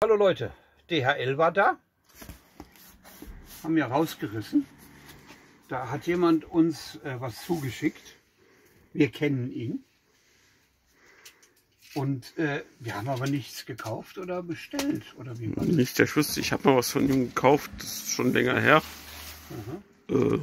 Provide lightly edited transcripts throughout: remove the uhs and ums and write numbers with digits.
Hallo Leute, DHL war da, haben wir rausgerissen. Da hat jemand uns was zugeschickt. Wir kennen ihn. Und wir haben aber nichts gekauft oder bestellt. Oder wie war das? Nicht, der wüsste, ich habe mal was von ihm gekauft, das ist schon länger her. Aber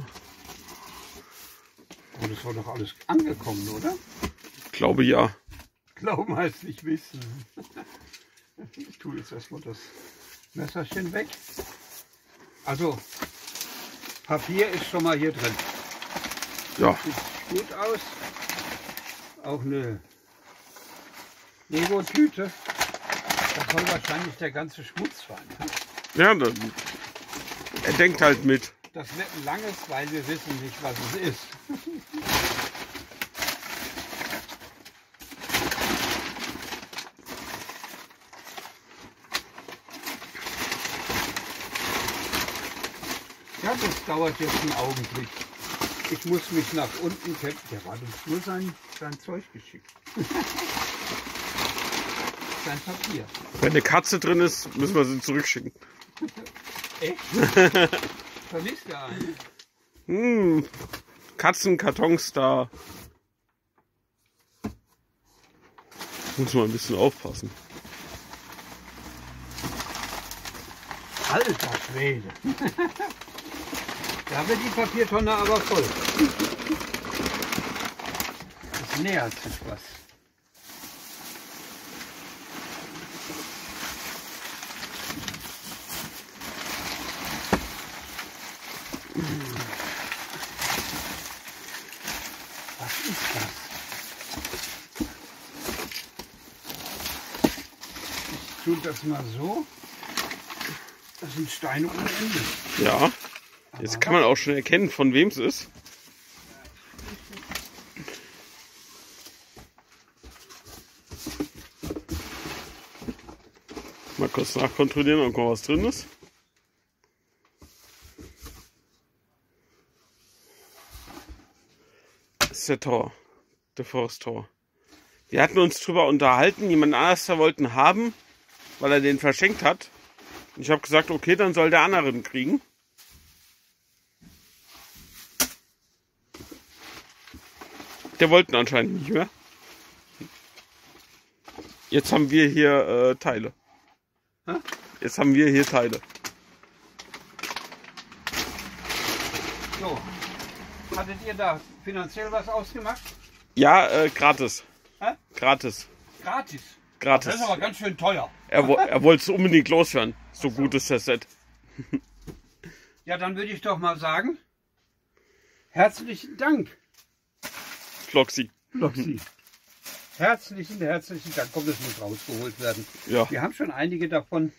das war doch alles angekommen, oder? Ich glaube ja. Glauben heißt nicht wissen. Ich tue jetzt erstmal das Messerchen weg. Also, Papier ist schon mal hier drin. Ja. Sieht gut aus. Auch eine Lego-Tüte. Da soll wahrscheinlich der ganze Schmutz sein. Ne? Ja, er denkt halt mit. Das wird ein langes, weil wir wissen nicht, was es ist. Ja, das dauert jetzt einen Augenblick. Ich muss mich nach unten kämpfen. Der hat uns nur sein Zeug geschickt. Sein Papier. Wenn eine Katze drin ist, müssen wir sie zurückschicken. Echt? Vermisst du einen? Katzenkartons da. Muss man ein bisschen aufpassen. Alter Schwede. Da wird die Papiertonne aber voll. Es nähert sich was. Was ist das? Ich tue das mal so. Das sind Steine ohne Ende. Ja, jetzt kann man auch schon erkennen, von wem es ist. Mal kurz nachkontrollieren, ob noch was drin ist. Das ist der Tor, der Forest Tor. Wir hatten uns drüber unterhalten, jemand anders wollte ihn haben, weil er den verschenkt hat. Ich habe gesagt, okay, dann soll der andere ihn kriegen. Der wollte ihn anscheinend nicht mehr. Jetzt haben wir hier Teile. Hä? Jetzt haben wir hier Teile. So, hattet ihr da finanziell was ausgemacht? Ja, gratis. Hä? Gratis. Gratis. Gratis. Das ist aber ganz schön teuer. Er wollte es unbedingt loswerden. So gut ist das Set. Ja, dann würde ich doch mal sagen, herzlichen Dank, Floxy. Floxy. Herzlichen Dank. Komm, das muss rausgeholt werden. Ja. Wir haben schon einige davon.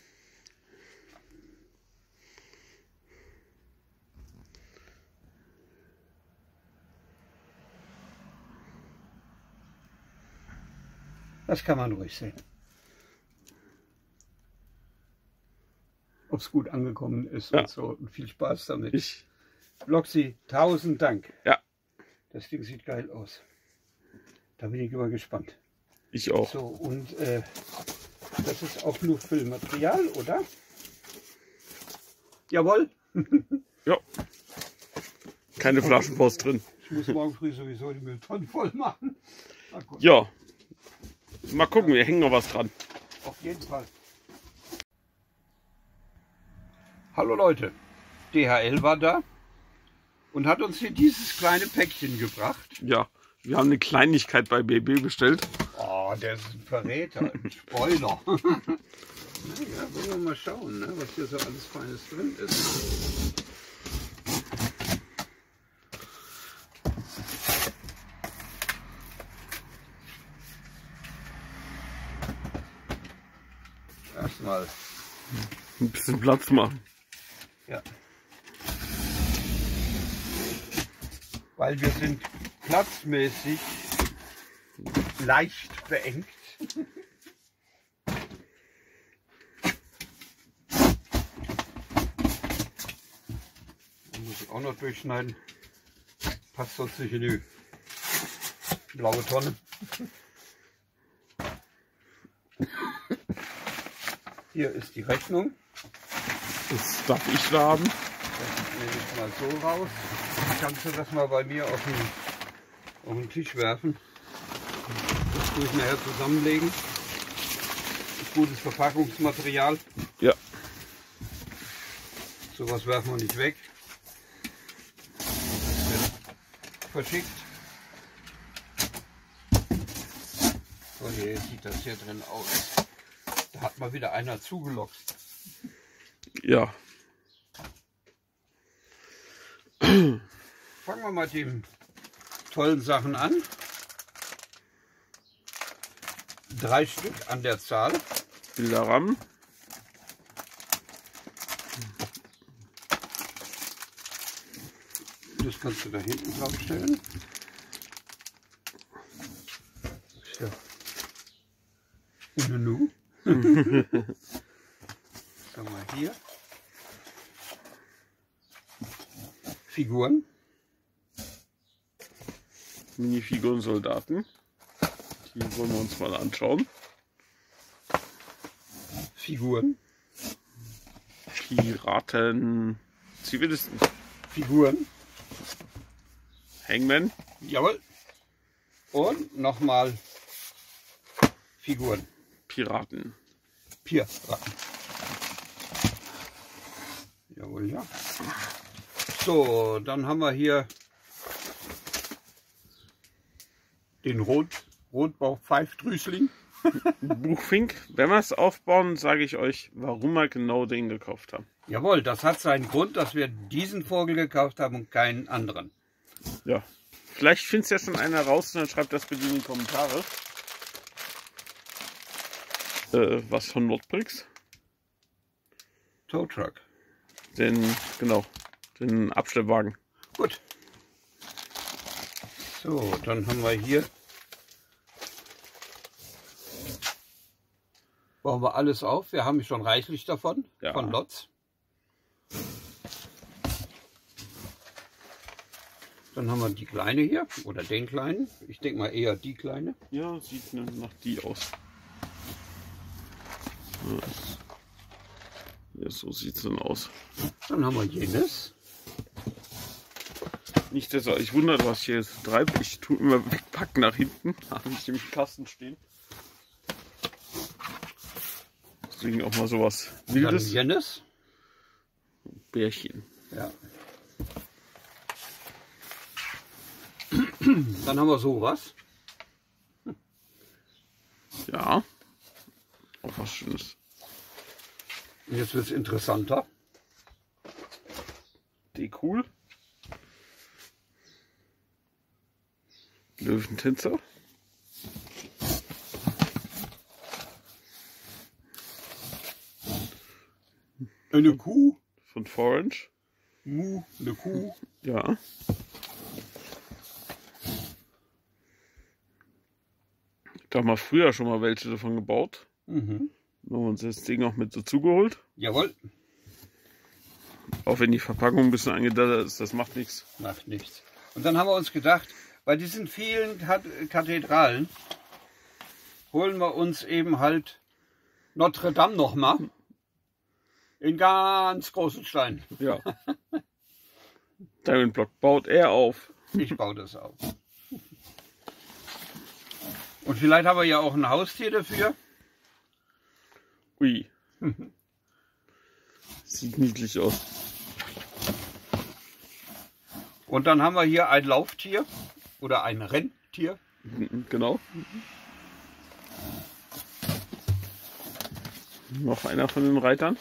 Das kann man ruhig sehen. Ob es gut angekommen ist Ja. und so. Und viel Spaß damit. Ich. Floxy, 1000 Dank. Ja. Das Ding sieht geil aus. Da bin ich immer gespannt. Ich auch. So, und das ist auch nur Füllmaterial, oder? Jawohl. Ja. Keine Flaschenpost drin. Ich muss morgen früh sowieso die Mülltonnen voll machen. Na gut. Ja. Mal gucken, wir hängen noch was dran. Auf jeden Fall. Hallo Leute, DHL war da und hat uns hier dieses kleine Päckchen gebracht. Ja. Wir haben eine Kleinigkeit bei BB bestellt. Oh, der ist ein Verräter, ein Spoiler. Naja, wollen wir mal schauen, ne, was hier so alles Feines drin ist. Erstmal. Ein bisschen Platz machen. Ja. Weil wir sind platzmäßig leicht beengt. Muss ich auch noch durchschneiden. Passt sonst nicht in die blaue Tonne. Hier ist die Rechnung. Das darf ich da haben. Das nehme ich mal so raus. Kannst du das mal bei mir auf den Tisch werfen? Das tue ich nachher zusammenlegen. Gutes Verpackungsmaterial. Ja. Sowas werfen wir nicht weg. Das wird verschickt. So, hier sieht das hier drin aus. Da hat mal wieder einer zugelockt. Ja. Fangen wir mal mit den tollen Sachen an. 3 Stück an der Zahl. Bilderrahmen. Das kannst du da hinten drauf stellen. Ja. Nunu. Schau mal hier. Figuren. Minifiguren Soldaten. Die wollen wir uns mal anschauen. Figuren. Piraten. Zivilisten. Figuren. Hangman. Jawohl. Und nochmal Figuren. Piraten. Piraten. Jawohl, ja. So, dann haben wir hier den Rotbauch-Pfeifdrüsling. Buchfink. Wenn wir es aufbauen, sage ich euch, warum wir genau den gekauft haben. Jawohl, das hat seinen Grund, dass wir diesen Vogel gekauft haben und keinen anderen. Ja. Vielleicht findet es ja schon einer raus und dann schreibt das bitte in die Kommentare. Was von Nordbricks? Tow Truck. Genau, den Abschleppwagen. Gut. So, dann haben wir hier. Bauen wir alles auf. Wir haben schon reichlich davon, Ja. von Lotz. Dann haben wir die kleine hier, oder den kleinen. Ich denke mal eher die kleine. Ja, sieht nach die aus. Ja, so sieht es dann aus. Dann haben wir jenes. Nicht, dass ihr euch wundert, was ich hier jetzt treibe. Ich tue immer wegpacken nach hinten. Da habe ich im Kasten stehen. Deswegen auch mal sowas Dann Wildes. jenes. Bärchen. Ja. Dann haben wir sowas. Ja. Auch was Schönes. Und jetzt wird es interessanter. Die cool. Löwentänzer. Eine Kuh. Von Forange. Mu, eine Kuh. Ja. Da haben wir früher schon mal welche davon gebaut. Mhm. Da haben wir uns das Ding auch mit dazu geholt. Jawohl. Auch wenn die Verpackung ein bisschen angedacht ist, das macht nichts. Macht nichts. Und dann haben wir uns gedacht, bei diesen vielen Kathedralen holen wir uns eben halt Notre Dame nochmal in ganz großen Stein. Ja. Diamond Block baut er auf. Ich baue das auf. Und vielleicht haben wir ja auch ein Haustier dafür. Ui. Sieht niedlich aus. Und dann haben wir hier ein Lauftier oder ein Renntier. Genau. Noch einer von den Reitern.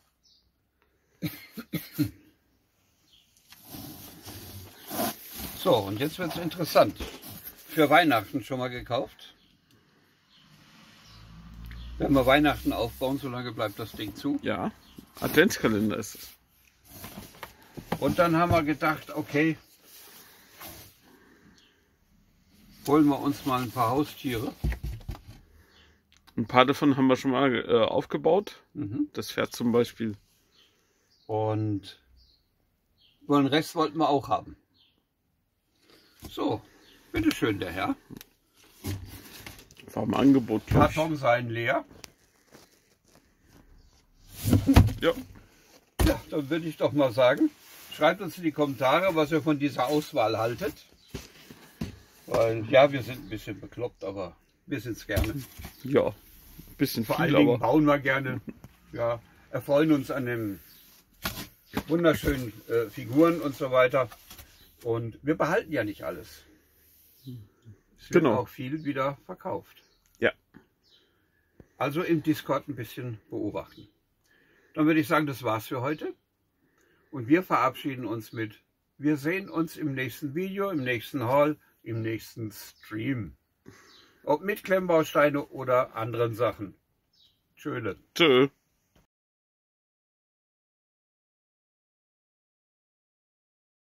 So, und jetzt wird es interessant. Für Weihnachten schon mal gekauft. Wenn wir Weihnachten aufbauen, solange bleibt das Ding zu. Ja. Adventskalender ist es. Und dann haben wir gedacht, okay, holen wir uns mal ein paar Haustiere. Ein paar davon haben wir schon mal aufgebaut. Mhm. Das Pferd zum Beispiel. Und den Rest wollten wir auch haben. So, bitteschön, der Herr. War im Angebot, glaube ich. Karton seien leer. Ja. Ja, dann würde ich doch mal sagen, schreibt uns in die Kommentare, was ihr von dieser Auswahl haltet. Weil, ja, wir sind ein bisschen bekloppt, aber wir sind es gerne. Ja, ein bisschen Vor viel, allen Dingen aber bauen wir gerne. Ja, erfreuen uns an den wunderschönen Figuren und so weiter. Und wir behalten ja nicht alles. Es wird Genau. auch viel wieder verkauft. ja. Also im Discord ein bisschen beobachten. Dann würde ich sagen, das war's für heute. Und wir verabschieden uns mit, wir sehen uns im nächsten Video, im nächsten Haul, im nächsten Stream. Ob mit Klemmbausteine oder anderen Sachen. Tschöle. Tschö.